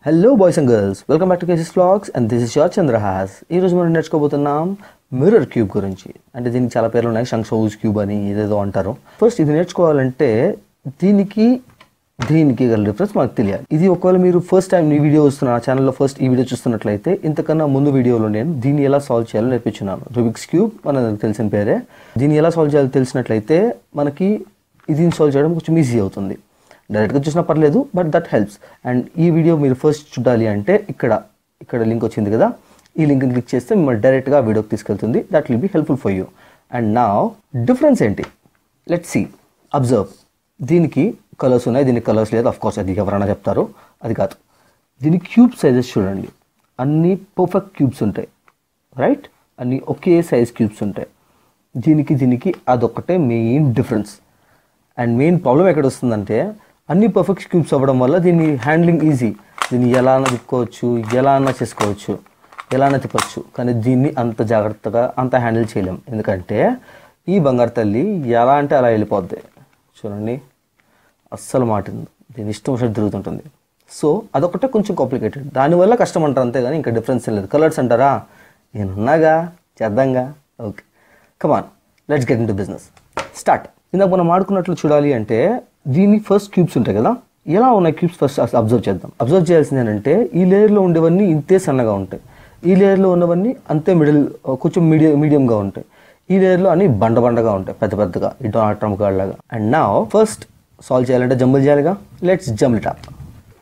Hello boys and girls, welcome back to Cases Vlogs and this is your Chandrahas. ఈ రోజు మనం నేర్చుకోబోతున్నాం mirror cube గురించి. అంటే దీనికి చాలా పేర్లు ఉన్నాయి, షంక్షౌజ్ క్యూబ్ అని ఏదేదో అంటారు. ఫస్ట్ ఇది నేర్చుకోవాలంటే దీనికి గల డిఫరెన్స్ మనకు తెలియాలి. ఇది ఒకవేళ మీరు ఫస్ట్ టైం ఈ వీడియో చూస్తున్న ఛానల్లో ఫస్ట్ ఈ వీడియో చూస్తున్నట్లయితే ఇంతకన్నా ముందు వీడియోలో నేను దీన్ని ఎలా సాల్వ్ చేయాలో నేర్పించున్నాను. రూబిక్స్ క్యూబ్ మనకు తెలిసిన పేరే. దీన్ని ఎలా సాల్వ్ చేయాలో తెలిసినట్లయితే మనకి దీన్ని సాల్వ్ చేయడం కొంచెం ఈజీ అవుతుంది. డైరెక్ట్గా చూసినా పర్లేదు, బట్ దట్ హెల్ప్స్. అండ్ ఈ వీడియో మీరు ఫస్ట్ చూడాలి అంటే ఇక్కడ లింక్ వచ్చింది కదా, ఈ లింక్ని క్లిక్ చేస్తే మిమ్మల్ని డైరెక్ట్గా వీడియోకి తీసుకెళ్తుంది. That will be helpful for you. And నా డిఫరెన్స్ ఏంటి, లెట్స్ సీ, అబ్జర్వ్. దీనికి కలర్స్ ఉన్నాయి, దీనికి కలర్స్ లేదు. అఫ్కోర్స్ అది ఎవరైనా చెప్తారు, అది కాదు. దీని క్యూబ్ సైజెస్ చూడండి, అన్నీ పర్ఫెక్ట్ క్యూబ్స్ ఉంటాయి, రైట్? అన్నీ ఒకే సైజ్ క్యూబ్స్ ఉంటాయి. దీనికి అదొక్కటే main difference. And main problem ఎక్కడ వస్తుందంటే అన్ని పర్ఫెక్ట్ క్యూబ్స్ అవ్వడం వల్ల దీన్ని హ్యాండ్లింగ్ ఈజీ. దీన్ని ఎలా అన్నా తిప్పుకోవచ్చు, ఎలా అన్నా చేసుకోవచ్చు, ఎలా అన్నా తిప్పచ్చు. కానీ దీన్ని అంత జాగ్రత్తగా అంత హ్యాండిల్ చేయలేం, ఎందుకంటే ఈ బంగారు తల్లి ఎలా అంటే అలా వెళ్ళిపోద్ది. చూడండి, అస్సలు మాటింది, దీని ఇష్టం వచ్చినట్టు తిరుగుతుంటుంది. సో అదొకటే కొంచెం కాంప్లికేటెడ్, దానివల్ల కష్టం అంటారు, అంతేగాని ఇంకా డిఫరెన్స్ ఏం లేదు. కలర్స్ అంటారా, నేనున్నాగా, చేద్దాంగా. Okay, come on, let's get in to business. Start. ఇందాక మనం ఆడుకున్నట్లు చూడాలి అంటే దీని ఫస్ట్ క్యూబ్స్ ఉంటాయి కదా, ఎలా ఉన్నాయి క్యూబ్స్ ఫస్ట్ అబ్జర్వ్ చేద్దాం. అబ్జర్వ్ చేయాల్సింది ఏంటంటే ఈ లేయర్లో ఉండేవన్నీ ఇంతే సన్నగా ఉంటాయి, ఈ లేయర్లో ఉన్నవన్నీ అంతే కొంచెం మీడియంగా ఉంటాయి, ఈ లేయర్లో అన్ని బండగా ఉంటాయి, పెద్దగా ఈ డొనాల్డ్ ట్రంప్ గార్డ్ లాగా. అండ్ నా ఫస్ట్ సాల్వ్ చేయాలంటే జంబుల్ చేయాలిగా. Let's jumble it up.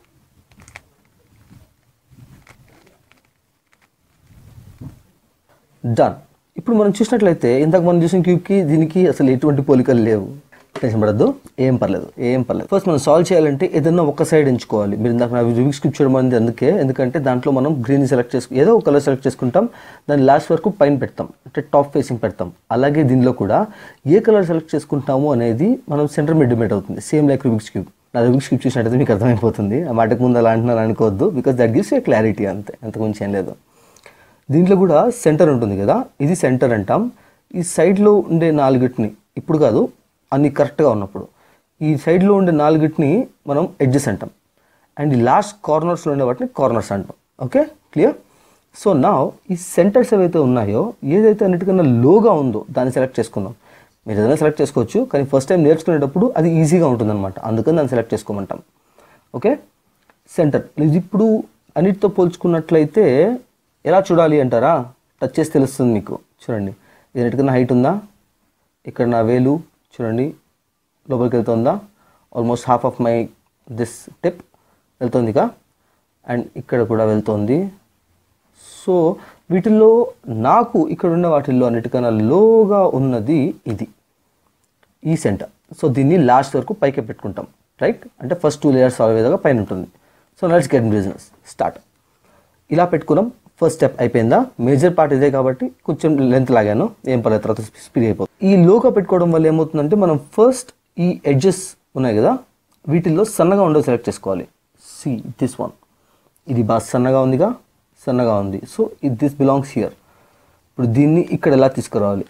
Done. ఇప్పుడు మనం చూసినట్లయితే ఇందాక మనం చూసిన క్యూబ్కి దీనికి అసలు ఎటువంటి పోలికలు లేవు. టెన్షన్ పడద్దు, ఏం పర్లేదు. ఫస్ట్ మనం సాల్వ్ చేయాలంటే ఏదన్నా ఒక సైడ్ ఎంచుకోవాలి. మీరు ఇందాక నా రూబిక్స్ క్యూబ్ చూడడం ఎందుకంటే దాంట్లో మనం గ్రీన్ సెలెక్ట్ ఏదో ఒక కలర్ సెలెక్ట్ చేసుకుంటాం, దాన్ని లాస్ట్ వరకు పైన పెడతాం, అంటే టాప్ ఫేసింగ్ పెడతాం. అలాగే దీనిలో కూడా ఏ కలర్ సెలెక్ట్ చేసుకుంటాము అనేది మనం సెంటర్ మిడ్ అవుతుంది, సేమ్ లైక్ రూబిక్స్ క్యూబ్. నా రూబిక్స్ క్యూబ్ చూసినట్టయితే మీకు అర్థమైపోతుంది. ఆ మాటకు ముందు అలా అంటున్నాను అనుకోవద్దు, because that gives a clarity, అంతే, అంతకుమించి ఏం లేదు. దీంట్లో కూడా సెంటర్ ఉంటుంది కదా, ఇది సెంటర్ అంటాం. ఈ సైడ్లో ఉండే నాలుగిటిని, ఇప్పుడు కాదు, అన్నీ కరెక్ట్గా ఉన్నప్పుడు, ఈ సైడ్లో ఉండే నాలుగిటిని మనం ఎడ్జెస్ అంటాం. అండ్ ఈ లాస్ట్ కార్నర్స్లో ఉండే వాటిని కార్నర్స్ అంటాం. Okay, clear? సో నా ఈ సెంటర్స్ ఏవైతే ఉన్నాయో, ఏదైతే అన్నిటికన్నా లోగా ఉందో దాన్ని సెలెక్ట్ చేసుకుందాం. మీరు ఏదైనా సెలెక్ట్ చేసుకోవచ్చు, కానీ ఫస్ట్ టైం నేర్చుకునేటప్పుడు అది ఈజీగా ఉంటుందన్నమాట, అందుకని దాన్ని సెలెక్ట్ చేసుకోమంటాం. Okay, centre. ఇది ఇప్పుడు అన్నిటితో పోల్చుకున్నట్లయితే ఎలా చూడాలి అంటారా, టచ్ చేసి తెలుస్తుంది మీకు. చూడండి, ఇది ఎన్నిటికన్నా హైట్ ఉందా, ఇక్కడ నా వేలు చూడండి లోపలికి వెళ్తుందా, almost half of my this tip వెళ్తుందిగా, అండ్ ఇక్కడ కూడా వెళ్తుంది. సో వీటిల్లో నాకు ఇక్కడ ఉన్న వాటిల్లో అన్నిటికన్నా లోగా ఉన్నది ఇది, ఈ సెంటర్. సో దీన్ని లాస్ట్ వరకు పైకి పెట్టుకుంటాం, రైట్? అంటే ఫస్ట్ 2 లేయర్స్ సాల్వ్ అయ్యేదాకా పైన ఉంటుంది. So let's get in business. Start. ఇలా పెట్టుకున్నాం, ఫస్ట్ స్టెప్ అయిపోయిందా. మేజర్ పార్ట్ ఇదే కాబట్టి కొంచెం లెంత్ లాగాను, ఏం పర్లేదు, తర్వాత స్పీడ్ అయిపోతుంది. ఈ లోగా పెట్టుకోవడం వల్ల ఏమవుతుందంటే మనం ఫస్ట్ ఈ ఎడ్జెస్ ఉన్నాయి కదా, వీటిల్లో సన్నగా ఉండేవి సెలెక్ట్ చేసుకోవాలి. సి దిస్ వన్, ఇది బాగా సన్నగా ఉంది. So this belongs here. ఇప్పుడు దీన్ని ఇక్కడ ఎలా తీసుకురావాలి,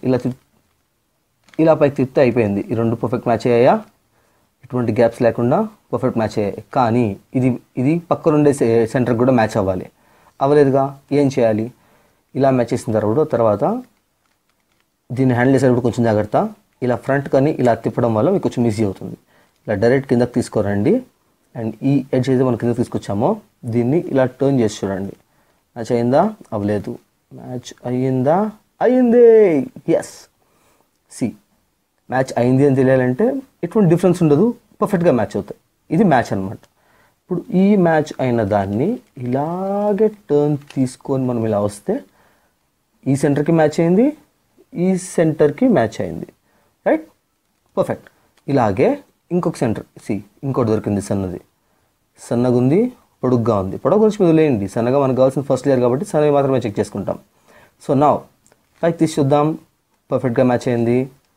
ఇలా పైకి తిప్పితే అయిపోయింది. ఈ రెండు పర్ఫెక్ట్ మ్యాచ్ అయ్యాయా, ఎటువంటి గ్యాప్స్ లేకుండా పర్ఫెక్ట్ మ్యాచ్ అయ్యాయి. కానీ ఇది పక్కనుండే సెంటర్కి కూడా మ్యాచ్ అవ్వాలి, అవ్వలేదుగా. ఏం చేయాలి, ఇలా మ్యాచ్ చేసిన తర్వాత దీన్ని హ్యాండిల్ చేసేటప్పుడు కొంచెం జాగ్రత్త. ఇలా ఫ్రంట్ కానీ ఇలా తిప్పడం వల్ల మీకు కొంచెం ఈజీ అవుతుంది. ఇలా డైరెక్ట్ కిందకి తీసుకోరండి. అండ్ ఈ ఎడ్జ్ అయితే మనం కిందకి తీసుకొచ్చామో దీన్ని ఇలా టర్న్ చేసి చూడండి. మ్యాచ్ అయిందా, అవ్వలేదు. మ్యాచ్ అయ్యిందా, అయ్యిందే. ఎస్, సి మ్యాచ్ అయింది అని తెలియాలంటే ఎటువంటి డిఫరెన్స్ ఉండదు, పర్ఫెక్ట్గా మ్యాచ్ అవుతాయి. ఇది మ్యాచ్ అనమాట. ఇప్పుడు ఈ మ్యాచ్ అయిన దాన్ని ఇలాగే టర్న్ తీసుకొని మనం ఇలా వస్తే ఈ సెంటర్కి మ్యాచ్ అయింది, ఈ సెంటర్కి మ్యాచ్ అయింది, రైట్? పర్ఫెక్ట్. ఇలాగే ఇంకొక సెంటర్, ఇంకోటి దొరికింది, సన్నగా ఉంది, పొడుగ్గా ఉంది. పొడవు గురించి మీరు లేండి, సన్నగా మనకు కావాల్సిన ఫస్ట్ లేయర్ కాబట్టి సన్నగా మాత్రమే చెక్ చేసుకుంటాం. సో నా పైకి తీసి చూద్దాం, పర్ఫెక్ట్గా మ్యాచ్ అయింది.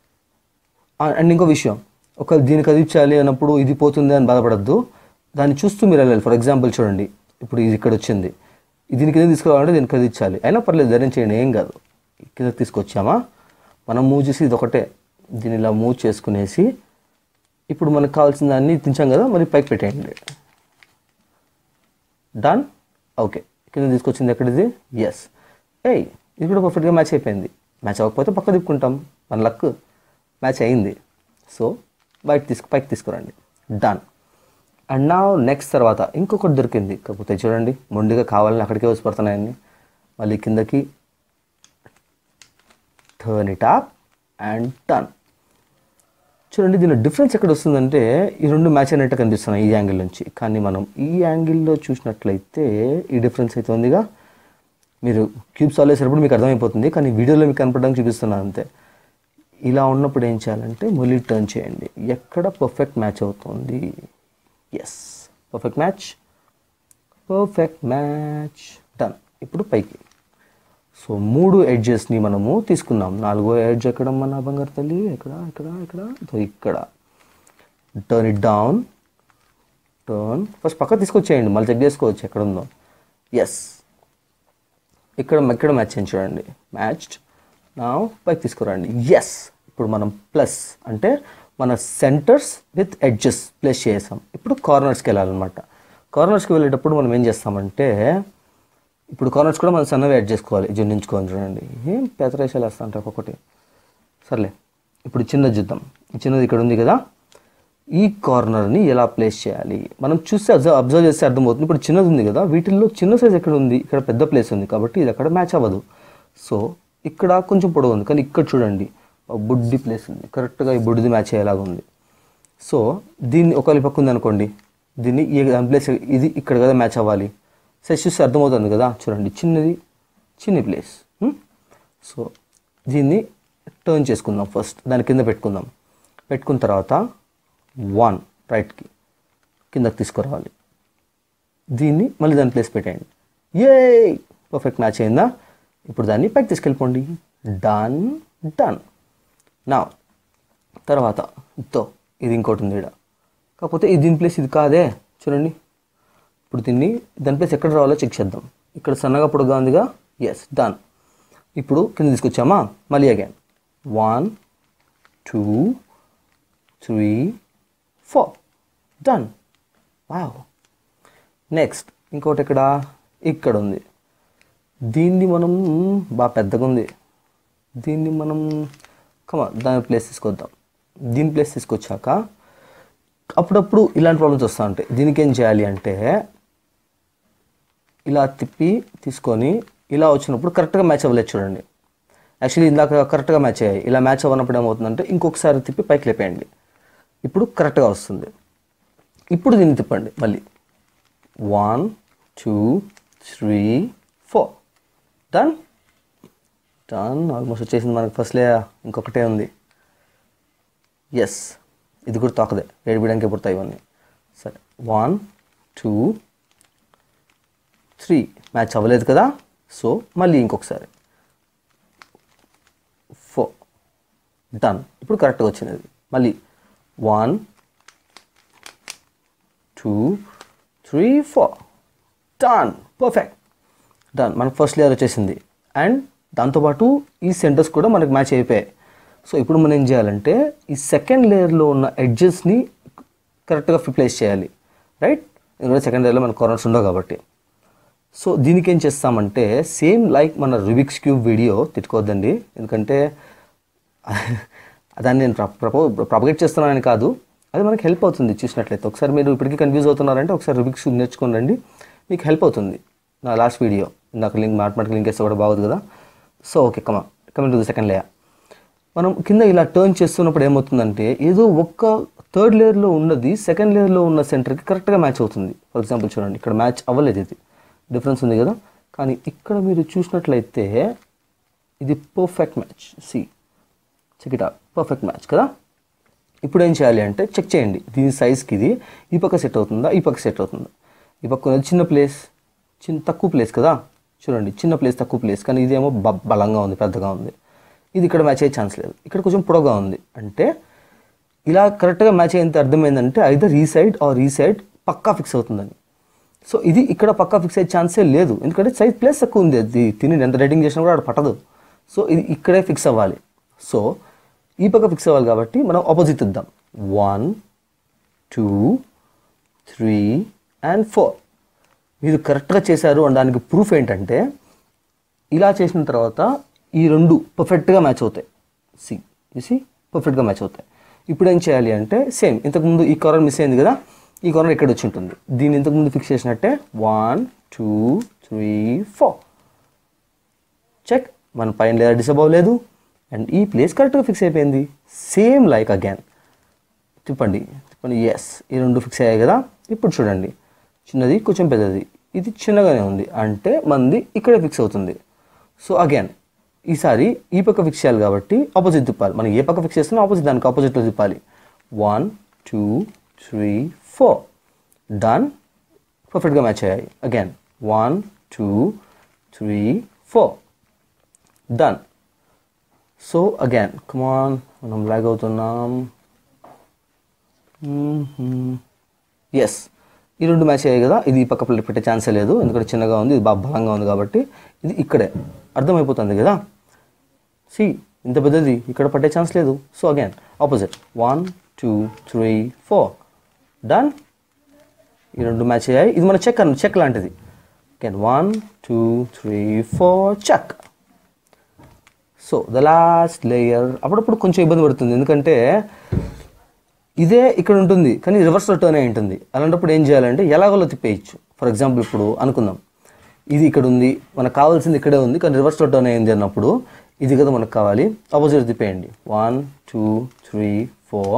అండ్ ఇంకో విషయం, ఒక దీన్ని కదిలించాలి అన్నప్పుడు ఇది పోతుంది అని బాధపడద్దు, దాన్ని చూస్తూ మీరు వెళ్ళాలి. ఫర్ ఎగ్జాంపుల్ చూడండి, ఇప్పుడు ఇది ఇక్కడ వచ్చింది, దీని కింద తీసుకురావాలంటే దీన్ని కదిలించాలి. అయినా పర్లేదు, ధైర్యం చేయండి, ఏం కాదు. కింద తీసుకొచ్చామా, మనం మూవ్ చేసి ఇది ఒకటే, దీన్ని ఇలా మూవ్ చేసుకునేసి ఇప్పుడు మనకు కావాల్సిన దాన్ని తించాం కదా, మరి పైకి పెట్టేయండి. డన్. ఓకే, కింద తీసుకొచ్చింది ఎక్కడిది? ఎస్. ఏయ్, ఇది కూడా పర్ఫెక్ట్గా మ్యాచ్ అయిపోయింది. మ్యాచ్ అవ్వకపోతే పక్క తిప్పుకుంటాం, మన లక్. మ్యాచ్ అయింది. సో పైకి తీసుకురండి. డన్. అండ్ నా నెక్స్ట్ తర్వాత ఇంకొకటి దొరికింది. కాకపోతే చూడండి, మొండిగా కావాలని అక్కడికే వచ్చి పడుతున్నాయన్ని. మళ్ళీ కిందకి turn it up and done. చూడండి, దీనిలో డిఫరెన్స్ ఎక్కడ వస్తుందంటే ఈ రెండు మ్యాచ్ అయినట్టు కనిపిస్తున్నాయి ఈ యాంగిల్ నుంచి. కానీ మనం ఈ యాంగిల్లో చూసినట్లయితే ఈ డిఫరెన్స్ అయితే ఉందిగా. మీరు క్యూబ్ సాల్వ్ చేసేటప్పుడు మీకు అర్థమైపోతుంది, కానీ వీడియోలో మీకు కనపడడానికి చూపిస్తున్నాను అంతే. ఇలా ఉన్నప్పుడు ఏం చేయాలంటే మళ్ళీ టర్న్ చేయండి. ఎక్కడ పర్ఫెక్ట్ మ్యాచ్ అవుతుంది? Yes, perfect match. డన్. ఇప్పుడు పైకి. సో 3 ఎడ్జెస్ని మనము తీసుకున్నాం. 4వ ఎడ్జ్ ఎక్కడ మన బంగారు తల్లి? ఇక్కడ. Turn it down. ఫస్ట్ పక్క తీసుకొచ్చేయండి, మళ్ళీ చెక్ చేసుకోవచ్చు ఎక్కడ ఉందో. ఎస్, ఇక్కడ మ్యాచ్ చేయండి. చూడండి, మ్యాచ్డ్. నా పైకి తీసుకురండి. ఎస్. ఇప్పుడు మనం ప్లస్ అంటే మన సెంటర్స్ విత్ ఎడ్జెస్ ప్లేస్ చేసాం. ఇప్పుడు కార్నర్స్కి వెళ్ళాలన్నమాట. కార్నర్స్కి వెళ్ళేటప్పుడు మనం ఏం చేస్తామంటే, ఇప్పుడు కార్నర్స్ కూడా మనం సన్నగా యాడ్ చేసుకోవాలి. జొన్నించుకోవాలి. చూడండి, ఏం పెద్దరేషాలు వేస్తా అంటే ఒక్కొక్కటి. సర్లే, ఇప్పుడు చిన్నది చూద్దాం. చిన్నది ఇక్కడ ఉంది కదా, ఈ కార్నర్ని ఎలా ప్లేస్ చేయాలి మనం చూస్తే అబ్జర్వ్ చేస్తే అర్థమవుతుంది. ఇప్పుడు చిన్నది ఉంది కదా, వీటిల్లో చిన్న సైజ్ ఎక్కడ ఉంది? ఇక్కడ పెద్ద ప్లేస్ ఉంది కాబట్టి ఇది అక్కడ మ్యాచ్ అవ్వదు. సో ఇక్కడ కొంచెం పొడవు ఉంది, కానీ ఇక్కడ చూడండి బుడ్డి ప్లేస్ ఉంది. కరెక్ట్గా ఈ బుడ్డిది మ్యాచ్ అయ్యేలాగా ఉంది. సో దీన్ని ఒకవేళ పక్క ఉంది అనుకోండి, దీన్ని ఈ ప్లేస్ ఇది ఇక్కడ కదా మ్యాచ్ అవ్వాలి. సైజ్ చూస్తే అర్థమవుతుంది కదా. చూడండి, చిన్న ప్లేస్. సో దీన్ని టర్న్ చేసుకుందాం. ఫస్ట్ దాని కింద పెట్టుకున్న తర్వాత 1 రైట్కి కిందకి తీసుకురావాలి. దీన్ని మళ్ళీ దాని ప్లేస్ పెట్టేయండి. పర్ఫెక్ట్ మ్యాచ్ అయిందా? ఇప్పుడు దాన్ని పైకి తీసుకెళ్ళిపోండి. డన్. నా తర్వాత ఇది ఇంకోటి ఉంది ఇక్కడ, కాకపోతే ఇది దీని ప్లేస్ ఇది కాదే. చూడండి, ఇప్పుడు దాని ప్లేస్ ఎక్కడ రావాలో చెక్ చేద్దాం. ఇక్కడ సన్నగా పొడుగా ఉందిగా. Yes, done. ఇప్పుడు కింద తీసుకొచ్చామా, మళ్ళీ అగైన్ 1 2 3 4 డన్. వావ్. నెక్స్ట్ ఇంకోటి ఇక్కడ ఉంది. దీన్ని మనం బాగా పెద్దగా ఉంది. దీన్ని మనం దాని ప్లేస్ తీసుకొద్దాం. దీని ప్లేస్ తీసుకొచ్చాక అప్పుడప్పుడు ఇలాంటి ప్రాబ్లమ్స్ వస్తూ ఉంటాయి. దీనికి ఏం చేయాలి అంటే, ఇలా తీసుకొని ఇలా వచ్చినప్పుడు కరెక్ట్గా మ్యాచ్ అవ్వలేదు. చూడండి, యాక్చువల్లీ ఇందాక కరెక్ట్గా మ్యాచ్ అయ్యాయి. ఇలా మ్యాచ్ అవ్వనప్పుడు ఏమవుతుందంటే ఇంకొకసారి తిప్పి పైకి లేపేయండి. ఇప్పుడు కరెక్ట్గా వస్తుంది. ఇప్పుడు దీన్ని తిప్పండి మళ్ళీ. 1 2 3 4 డన్. ఆల్మోస్ట్ వచ్చేసింది మనకు. ఫస్ట్ లే ఇంకొకటే ఉంది. ఎస్, ఇది కూడా తాకదే, వేడిపోయడానికి పుడతాయి ఇవన్నీ. సరే, 1 2 3 మ్యాచ్ అవ్వలేదు కదా. సో మళ్ళీ ఇంకొకసారి 4 డన్. ఇప్పుడు కరెక్ట్గా వచ్చింది అది. మళ్ళీ 1 2 3 4 డన్. పర్ఫెక్ట్. డన్. మనకు ఫస్ట్ లేయర్ వచ్చేసింది. అండ్ దాంతోపాటు ఈ సెంటర్స్ కూడా మనకు మ్యాచ్ అయిపోయాయి. సో ఇప్పుడు మనం ఏం చేయాలంటే ఈ సెకండ్ లేయర్లో ఉన్న ఎడ్జెస్ని కరెక్ట్గా ప్లేస్ చేయాలి. రైట్, ఎందుకంటే సెకండ్ లేయర్లో మన కార్నర్స్ ఉండవు కాబట్టి. సో దీనికి ఏం చేస్తామంటే సేమ్ లైక్ మన రుబిక్స్ క్యూబ్ వీడియో తిట్టుకోవద్దండి, ఎందుకంటే దాన్ని నేను ప్రాపగేట్ చేస్తున్నానని కాదు, అది మనకి హెల్ప్ అవుతుంది చూసినట్లయితే. ఒకసారి మీరు ఇప్పటికీ కన్ఫ్యూజ్ అవుతున్నారంటే ఒకసారి రుబిక్స్ క్యూబ్ నేర్చుకొని రండి, మీకు హెల్ప్ అవుతుంది. నా లాస్ట్ వీడియో నాకు మ్యాథమెటికల్ లింక్ వేస్తే కూడా బాగుంది కదా. So okay, coming to the second layer. మనం కింద ఇలా టర్న్ చేస్తున్నప్పుడు ఏమవుతుందంటే ఏదో ఒక్క థర్డ్ లేయర్లో ఉన్నది సెకండ్ లేయర్లో ఉన్న సెంటర్కి కరెక్ట్గా మ్యాచ్ అవుతుంది. ఫర్ ఎగ్జాంపుల్ చూడండి, ఇక్కడ మ్యాచ్ అవ్వలేదు, ఇది డిఫరెన్స్ ఉంది కదా. కానీ ఇక్కడ మీరు చూసినట్లయితే ఇది perfect match. Check it out, perfect match కదా. ఇప్పుడు ఏం చేయాలి అంటే చెక్ చేయండి దీని సైజ్కి ఇది ఈ పక్క సెట్ అవుతుందా, ఈ పక్క సెట్ అవుతుందా. ఈ పక్క ఉన్నది చిన్న ప్లేస్, తక్కువ ప్లేస్ కదా. చూడండి, చిన్న ప్లేస్ తక్కువ ప్లేస్, కానీ ఇదేమో బలంగా ఉంది, పెద్దగా ఉంది. ఇది ఇక్కడ మ్యాచ్ అయ్యే ఛాన్స్ లేదు. ఇక్కడ కొంచెం పొడవుగా ఉంది. అంటే ఇలా కరెక్ట్గా మ్యాచ్ అయ్యేంత అర్థమైందంటే ఐదర్ ఈ సైడ్ ఆర్ ఈ సైడ్ పక్కా ఫిక్స్ అవుతుందని. సో ఇది ఇక్కడ పక్కా ఫిక్స్ అయ్యే ఛాన్సే లేదు, ఎందుకంటే సైజ్ ప్లేస్ తక్కువ ఉంది. అది తిని ఎంత రేటింగ్ చేసినా కూడా అక్కడ పట్టదు. సో ఇది ఇక్కడే ఫిక్స్ అవ్వాలి. సో ఈ పక్క ఫిక్స్ అవ్వాలి కాబట్టి మనం ఆపోజిట్ ఇద్దాం. 1 2 3 and 4. మీరు కరెక్ట్గా చేశారు అనడానికి ప్రూఫ్ ఏంటంటే ఇలా చేసిన తర్వాత ఈ రెండు పర్ఫెక్ట్గా మ్యాచ్ అవుతాయి. సి పర్ఫెక్ట్గా మ్యాచ్ అవుతాయి. ఇప్పుడు ఏం చేయాలి అంటే సేమ్ ఇంతకుముందు ఈ కార్నర్ మిస్ అయింది కదా, ఈ కార్నర్ ఇక్కడ వచ్చి ఉంటుంది. దీన్ని ఇంతకుముందు ఫిక్స్ చేసినట్టే 1 2 3 4 చెక్. మన పైన లేయర్ డిస్టర్బ్ అవ్వలేదు అండ్ ఈ ప్లేస్ కరెక్ట్గా ఫిక్స్ అయిపోయింది. సేమ్ లైక్ అగైన్ తిప్పండి. ఎస్, ఈ రెండు ఫిక్స్ అయ్యాయి కదా. ఇప్పుడు చూడండి, చిన్నది కొంచెం పెద్దది, ఇది చిన్నగానే ఉంది అంటే మనది ఇక్కడే ఫిక్స్ అవుతుంది. సో అగైన్ ఈసారి ఈ పక్క ఫిక్స్ చేయాలి కాబట్టి ఆపోజిట్ తిప్పాలి. మనం ఏ పక్క ఫిక్స్ చేస్తున్నా ఆపోజిట్ దానికి ఆపోజిట్లో తిప్పాలి. 1 2 3 4 డన్. పర్ఫెక్ట్గా మ్యాచ్ అయ్యాయి. Again 1 2 3 4 done. So again come on, మనం లాగ్ అవుతున్నాం. ఎస్, ఈ రెండు మ్యాచ్ అయ్యాయి కదా. ఇది ఈ పక్క పెట్టే ఛాన్సే లేదు ఎందుకంటే చిన్నగా ఉంది, ఇది బాగా బలంగా ఉంది కాబట్టి ఇది ఇక్కడే అర్థమైపోతుంది కదా. సి ఇంత పెద్దది ఇక్కడ పట్టే ఛాన్స్ లేదు. So again opposite 1 2 3 4 done. ఈ రెండు మ్యాచ్ అయ్యాయి. ఇది మన చెక్ లాంటిది. Again 1 2 3 4 check. So the last layer అప్పుడప్పుడు కొంచెం ఇబ్బంది పడుతుంది ఎందుకంటే ఇదే ఇక్కడ ఉంటుంది కానీ రివర్స్లో టర్న్ అయి ఉంటుంది. అలాంటప్పుడు ఏం చేయాలంటే ఎలాగోలో తిప్పేయచ్చు. ఫర్ ఎగ్జాంపుల్ ఇప్పుడు అనుకుందాం, ఇది ఇక్కడ ఉంది, మనకు కావాల్సింది ఇక్కడే ఉంది కానీ రివర్స్లో టర్న్ అయింది అన్నప్పుడు ఇది కదా మనకు కావాలి, ఆపోజిట్ తిప్పేయండి. 1 2 3 4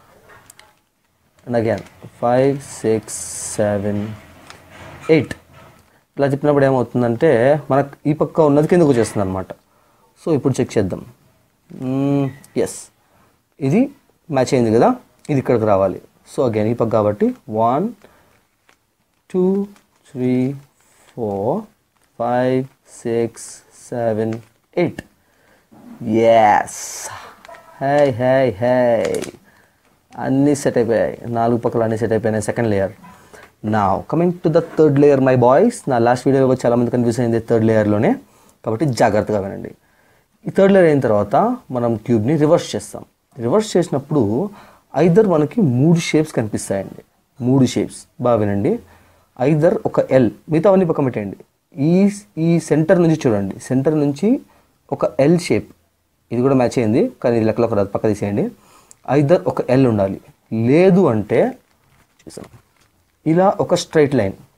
and again 5 6 7 8. ఇలా తిప్పినప్పుడు ఏమవుతుందంటే మనకు ఈ పక్క ఉన్నది కిందకు వచ్చేస్తుంది అనమాట. సో ఇప్పుడు చెక్ చేద్దాం. ఎస్, ఇది మ్యాచ్ అయింది కదా, ఇది ఇక్కడికి రావాలి. సో అగైన్ ఈ పక్క కాబట్టి 1 2 3 4 5 6 7 8. ఎస్, హై హై హై, అన్నీ సెట్ అయిపోయాయి. 4 పక్కలు అన్నీ సెట్ అయిపోయినాయి. Second layer. నా coming to the third layer my boys. నా లాస్ట్ వీడియోలో చాలామంది కన్ఫ్యూజ్ అయింది థర్డ్ లేయర్లోనే, కాబట్టి జాగ్రత్తగా వినండి. ఈ థర్డ్ లేయర్ అయిన తర్వాత మనం క్యూబ్ని రివర్స్ చేస్తాం. రివర్స్ చేసినప్పుడు ఐదర్ మనకి 3 షేప్స్ కనిపిస్తాయండి. 3 షేప్స్ బాగా వినండి. ఐదర్ ఒక ఎల్, మిగతావన్నీ పక్కన పెట్టండి. ఈ సెంటర్ నుంచి చూడండి, సెంటర్ నుంచి ఒక ఎల్ షేప్, ఇది కూడా మ్యాచ్ అయింది కానీ ఇది లెక్కలోకి రాదు, పక్క తీసేయండి. ఐదర్ ఒక ఎల్ ఉండాలి, లేదు అంటే చూసాం ఇలా ఒక స్ట్రైట్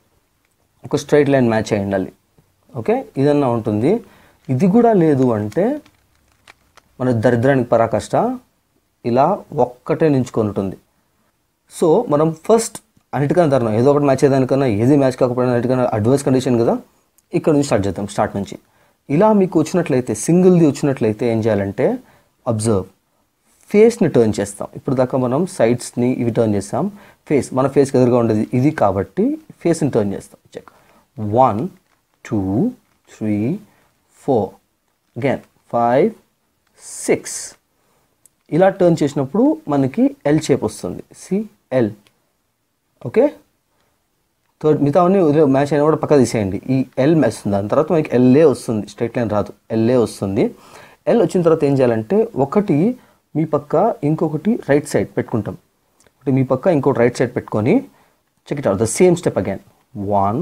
లైన్ మ్యాచ్ అయి ఉండాలి. ఓకే, ఇదన్నా ఉంటుంది. ఇది కూడా లేదు అంటే మన దరిద్రానికి పరాకాష్ట, ఇలా ఒక్కటే నించుకొని ఉంటుంది. సో మనం ఫస్ట్ అన్నిటికన్నా దారుణం, ఏదో ఒకటి మ్యాచ్ అయ్యేదానికన్నా ఏది మ్యాచ్ కాకపోయినా అన్నిటికన్నా అడ్వాన్స్ కండిషన్ కదా, ఇక్కడ నుంచి స్టార్ట్ చేద్దాం. స్టార్ట్ నుంచి ఇలా మీకు వచ్చినట్లయితే, సింగిల్ది వచ్చినట్లయితే ఏం చేయాలంటే అబ్జర్వ్, ఫేస్ని టర్న్ చేస్తాం. ఇప్పుడు దాకా మనం సైడ్స్ని ఇవి టర్న్ చేస్తాం. మన ఫేస్కి ఎదురుగా ఉండేది ఇది కాబట్టి ఫేస్ని టర్న్ చేస్తాం. Check 1 2 3 4 again 5 6. ఇలా టర్న్ చేసినప్పుడు మనకి ఎల్ షేప్ వస్తుంది. ఎల్. ఓకే, థర్డ్ మిగతావన్నీ మ్యాచ్ అయినా కూడా పక్క తీసేయండి. ఈ ఎల్ మ్యాచ్ వస్తుంది, దాని తర్వాత మనకి ఎల్ఏ వస్తుంది, స్ట్రైట్ లైన్ రాదు, ఎల్ఏ వస్తుంది. ఎల్ వచ్చిన తర్వాత ఏం చేయాలంటే ఒకటి మీ పక్క ఇంకొకటి రైట్ సైడ్ పెట్టుకుంటాం. ఒకటి మీ పక్క ఇంకోటి రైట్ సైడ్ పెట్టుకొని check it out. The same step again 1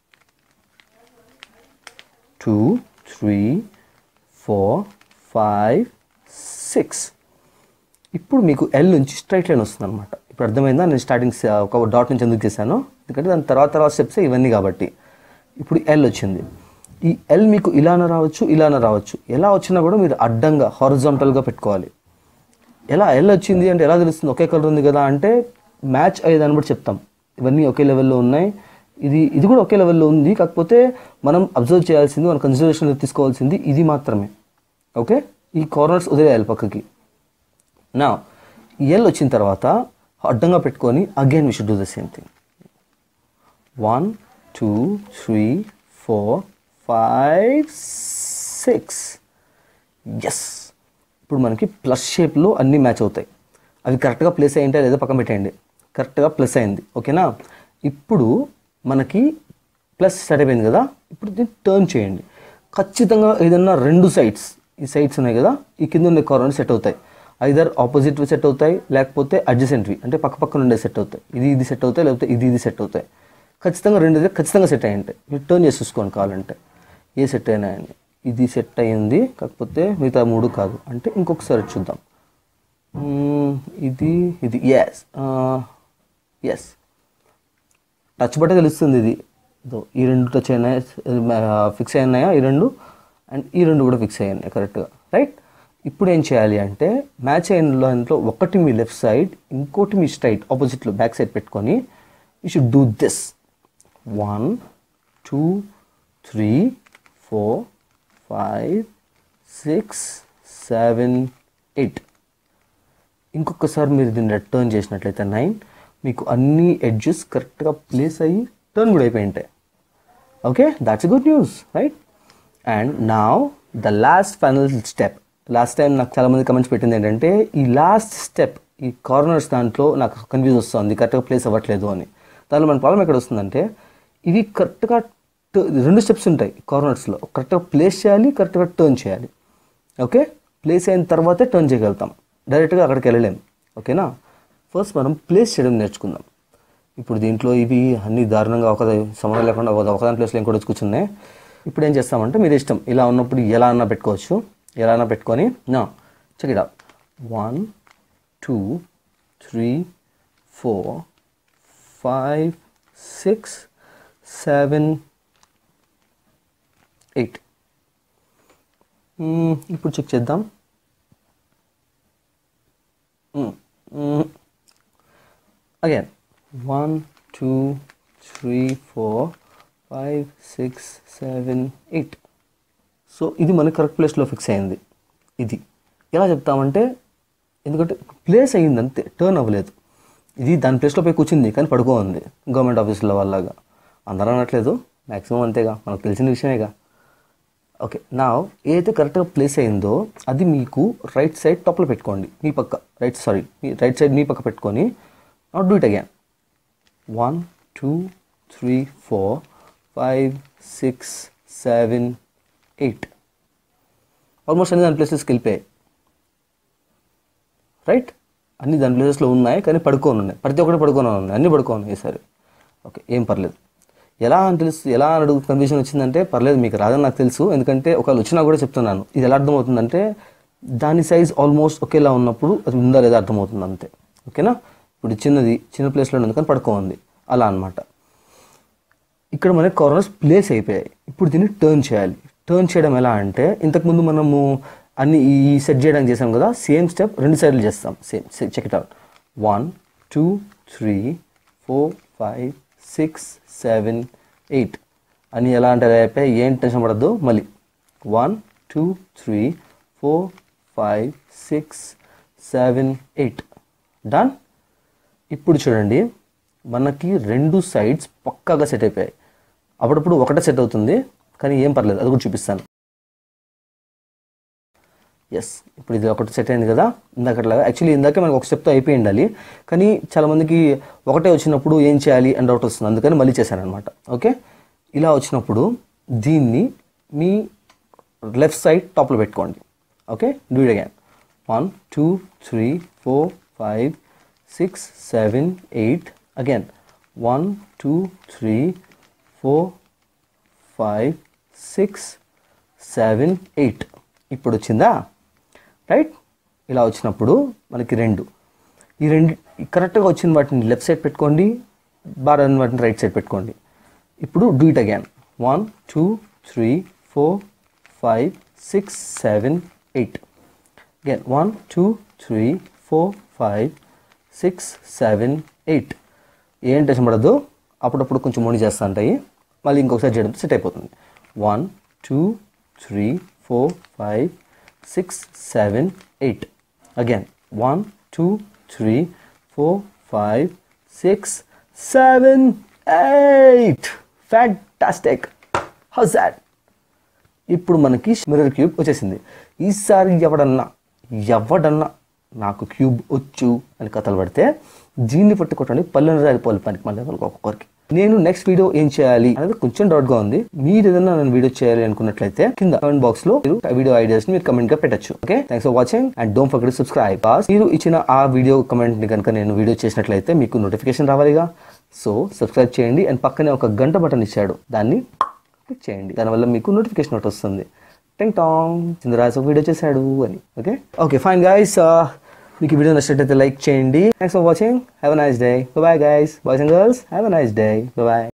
2 3 4 5 6. ఇప్పుడు మీకు ఎల్ నుంచి స్ట్రైట్ లైన్ వస్తుంది అనమాట. ఇప్పుడు అర్థమైందా నేను స్టార్టింగ్ ఒక డాట్ నుంచి ఎందుకు చేశాను, ఎందుకంటే దాని తర్వాత స్టెప్స్ ఇవన్నీ కాబట్టి. ఇప్పుడు ఎల్ వచ్చింది. ఈ ఎల్ మీకు ఇలాన రావచ్చు, ఇలాన రావచ్చు. ఎలా వచ్చినా కూడా మీరు అడ్డంగా హారిజాంటల్గా పెట్టుకోవాలి. ఎలా ఎల్ వచ్చింది అంటే ఎలా తెలుస్తుంది, ఒకే కలర్ ఉంది కదా అంటే మ్యాచ్ అయ్యేదాన్ని బట్టి చెప్తాం. ఇవన్నీ ఒకే లెవెల్లో ఉన్నాయి, ఇది కూడా ఒకే లెవెల్లో ఉంది, కాకపోతే మనం అబ్జర్వ్ చేయాల్సింది, మనం కన్సిడరేషన్లో తీసుకోవాల్సింది ఇది మాత్రమే. ఓకే, ఈ కార్నర్స్ వదిలేయాలి పక్కకి. నా ఎల్ వచ్చిన తర్వాత అడ్డంగా పెట్టుకొని again we should do the same thing. 1 2 3 4 5 6. Yes, ఇప్పుడు మనకి ప్లస్ షేప్లో అన్నీ మ్యాచ్ అవుతాయి. అవి కరెక్ట్గా ప్లేస్ అయ్యింటే లేదా పక్కన పెట్టేయండి. కరెక్ట్గా ప్లస్ అయింది. ఓకేనా, ఇప్పుడు మనకి ప్లస్ సెట్ అయిపోయింది కదా. ఇప్పుడు దీన్ని టర్న్ చేయండి. ఖచ్చితంగా ఏదన్నా 2 సైడ్స్, ఈ సైడ్స్ ఉన్నాయి కదా, ఈ కింద ఉన్న కార్నర్ సెట్ అవుతాయి. ఐదర్ ఆపోజిట్వి సెట్ అవుతాయి, లేకపోతే అడ్జసెంట్వి అంటే పక్క పక్కన ఉండే సెట్ అవుతాయి. ఇది సెట్ అవుతాయి, లేకపోతే ఇది సెట్ అవుతాయి. ఖచ్చితంగా 2 అయితే ఖచ్చితంగా సెట్ అయ్యి ఉంటాయి. మీరు టర్న్ చేసి చూసుకోండి కావాలంటే ఏ సెట్ అయినాయని. ఇది సెట్ అయ్యింది, కాకపోతే మిగతా 3 కాదు. అంటే ఇంకొకసారి చూద్దాం. ఇది ఎస్ ఎస్ టచ్ బట్టే తెలుస్తుంది. ఇది ఈ 2 టచ్ అయినాయి, ఫిక్స్ అయినాయా ఈ 2, అండ్ ఈ 2 కూడా ఫిక్స్ అయ్యాయి కరెక్ట్గా, రైట్. ఇప్పుడు ఏం చేయాలి అంటే మ్యాచ్ అయిన దాంట్లో ఒకటి మీ లెఫ్ట్ సైడ్, ఇంకోటి మీ స్ట్రైట్ ఆపోజిట్లో బ్యాక్ సైడ్ పెట్టుకొని యూ షుడ్ డూ దిస్. 1 2 3 4 5 6 7 8. ఇంకొకసారి మీరు దీన్ని టర్న్ చేసినట్లయితే 9, మీకు అన్ని ఎడ్జెస్ కరెక్ట్గా ప్లేస్ అయ్యి టర్న్ కూడా అయిపోయి ఉంటాయి. Okay, that's good news, right. And now the last final step. Last time నాకు చాలామంది కమెంట్స్ పెట్టింది ఏంటంటే ఈ లాస్ట్ స్టెప్, ఈ కార్నర్స్ దాంట్లో నాకు కన్ఫ్యూజ్ వస్తుంది, కరెక్ట్గా ప్లేస్ అవ్వట్లేదు అని. దానిలో మన ప్రాబ్లం ఎక్కడ వస్తుందంటే ఇవి కరెక్ట్గా 2 స్టెప్స్ ఉంటాయి కార్నర్స్లో. కరెక్ట్గా ప్లేస్ చేయాలి, కరెక్ట్గా టర్న్ చేయాలి. ఓకే, ప్లేస్ అయిన తర్వాతే టర్న్ చేయగలుగుతాం, డైరెక్ట్గా అక్కడికి వెళ్ళలేము. ఓకేనా, ఫస్ట్ మనం ప్లేస్ చేయడం నేర్చుకుందాం. ఇప్పుడు దీంట్లో ఇవి అన్ని దారుణంగా సంబంధం లేకుండా ఒకదాని ప్లేస్లో ఇంకోటి వచ్చి కూర్చున్నాయి. ఇప్పుడు ఏం చేస్తామంటే మీరు ఇష్టం, ఇలా ఉన్నప్పుడు ఎలా అన్నా పెట్టుకోవచ్చు, ఎలా అన్నా పెట్టుకొని చెక్ ఇట్ అవుట్. 1 2 3 4 5 6 7 8. ఇప్పుడు చెక్ చేద్దాం. అగైన్ 1 2 3 4 5 6 7 8. సో ఇది మనకి కరెక్ట్ ప్లేస్లో ఫిక్స్ అయింది. ఇది ఎలా చెప్తామంటే ఎందుకంటే ప్లేస్ అయ్యింది అంతే, టర్న్ అవ్వలేదు. ఇది దాని ప్లేస్లో పోయి కూర్చుంది కానీ పడుకోంది. గవర్నమెంట్ ఆఫీసులో వాళ్ళలాగా అందరూ అనట్లేదు, మ్యాక్సిమం అంతేగా, మనకు తెలిసిన విషయమేగా. ఓకే, నా ఏదైతే కరెక్ట్గా ప్లేస్ అయిందో అది మీకు రైట్ సైడ్ టాప్లో పెట్టుకోండి, మీ పక్క రైట్ సైడ్ మీ పక్క పెట్టుకొని డూ ఇట్ అగైన్. 1 2 3 4 5 6 7 8. ఆల్మోస్ట్ అన్ని దాని ప్లేసెస్కి వెళ్ళిపోయాయి, రైట్. అన్ని దాని ప్లేసెస్లో ఉన్నాయి కానీ పడుకొని ఉన్నాయి, ప్రతి ఒక్కటి పడుకొని ఉన్నాయి, అన్నీ పడుకొని ఉన్నాయి ఈసారి. ఓకే, ఏం పర్లేదు. ఎలా అని తెలుసు, ఎలా అని అడుగు కన్ఫ్యూజన్ వచ్చిందంటే పర్లేదు, మీకు రాదని నాకు తెలుసు, ఎందుకంటే ఒకవేళ వచ్చినా కూడా చెప్తున్నాను. ఇది ఎలా అర్థమవుతుందంటే దాని సైజ్ ఆల్మోస్ట్ ఒకేలా ఉన్నప్పుడు అది ఉందా లేదా అర్థమవుతుంది అంతే. ఓకేనా, ఇప్పుడు చిన్న ప్లేస్లో ఉంది కానీ పడుకోంది, అలా అనమాట. ఇక్కడ మనకి కార్నర్స్ ప్లేస్ అయిపోయాయి. ఇప్పుడు దీన్ని టర్న్ చేయాలి. టర్న్ చేయడం ఎలా అంటే ఇంతకుముందు మనము అన్ని ఈ సెట్ చేయడానికి చేసాం కదా, సేమ్ స్టెప్ 2 సైడ్లు చేస్తాం. Same check it out. 1 2 3 4 5 6 7 8 అని ఎలా అంటే అయిపోయాయి. ఏం టెన్షన్ పడద్దు. మళ్ళీ 1 2 3 4 5 6 7 8 డన్. ఇప్పుడు చూడండి మనకి 2 సైడ్స్ పక్కాగా సెట్ అయిపోయాయి. అప్పుడప్పుడు ఒకటే సెట్ అవుతుంది కానీ ఏం పర్లేదు, అది కూడా చూపిస్తాను. ఎస్, ఇప్పుడు ఇది ఒకటి సెట్ అయింది కదా ఇందాకట్లాగా. యాక్చువల్లీ ఇందాకే మనకు ఒక స్టెప్తో అయిపోయి ఉండాలి కానీ చాలామందికి ఒకటే వచ్చినప్పుడు ఏం చేయాలి అని డౌట్ వస్తుంది, అందుకని మళ్ళీ చేశాను అనమాట. ఓకే, ఇలా వచ్చినప్పుడు దీన్ని మీ లెఫ్ట్ సైడ్ టాప్లో పెట్టుకోండి. Okay, do it again. 1 2 3 4 5 6 7 8 again 1 2 3 4 5 6 7 8. ఇప్పుడు వచ్చిందా, రైట్. ఇలా వచ్చినప్పుడు మనకి ఈ రెండు కరెక్ట్గా వచ్చిన వాటిని లెఫ్ట్ సైడ్ పెట్టుకోండి, బాగా అన్న వాటిని రైట్ సైడ్ పెట్టుకోండి. ఇప్పుడు డూ ఇట్ అగైన్. 1 2 3 4 5 6 7 8 అగైన్ 1 2 3 4 5 6 7 8. ఏం టెన్షన్ పడద్దు, అప్పుడప్పుడు కొంచెం మోని చేస్తూ ఉంటాయి, మళ్ళీ ఇంకొకసారి చేయడంతో సెట్ అయిపోతుంది. 1 2 3 4 5 6 7 8 అగైన్ 1 2 3 4 5 6 7 8. Fantastic, house that. ఇప్పుడు మనకి మిర్రర్ క్యూబ్ వచ్చేసింది. ఈసారి ఎవడన్నా నాకు క్యూబ్ వచ్చు అని కథలు పడితే దీన్ని పట్టుకోవటానికి పల్లెని రాలిపోవాలి పనికి మళ్ళీ వాళ్ళకి ఒక్కొక్కరికి. నేను నెక్స్ట్ వీడియో ఏం చేయాలి అనేది కొంచెం డౌట్ గా ఉంది. మీరు ఏదైనా నేను వీడియో చేయాలి అనుకున్నట్లయితే కింద కమెంట్ బాక్స్ లో మీరు వీడియో ఐడియాస్ ని మీరు కమెంట్ గా పెట్టచ్చు. Okay, thanks for watching and don't forget to subscribe. మీరు ఇచ్చిన ఆ వీడియో కమెంట్ ని కనుక నేను వీడియో చేసినట్లయితే మీకు నోటిఫికేషన్ రావాలిగా. సో సబ్స్క్రైబ్ చేయండి అండ్ పక్కనే ఒక గంట బటన్ ఇచ్చాడు, దాన్ని క్లిక్ చేయండి. దానివల్ల మీకు నోటిఫికేషన్ ఒకటి వస్తుంది, టింగ్ టాంగ్ చంద్రహాస్ ఒక వీడియో చేశాడు అని. ఓకే ఫైన్ గైస్, మీకు ఈ వీడియో నచ్చినట్లయితే లైక్ చేయండి. Thanks for watching, have a nice day, bye bye guys, boys and girls, have a nice day, bye by.